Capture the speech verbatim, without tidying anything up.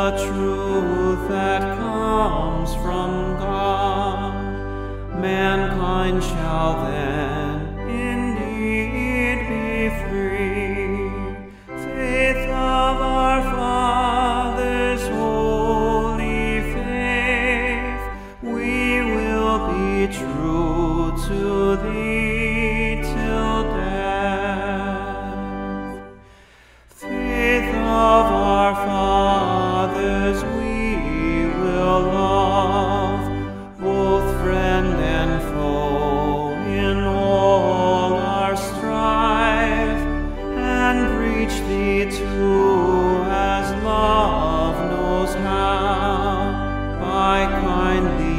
the truth that comes from God, mankind shall then indeed be free. Faith of our fathers, holy faith, we will be true to thee till death. Faith of our fathers we will love, both friend and foe, in all our strife, and preach thee too as love knows how, by kindly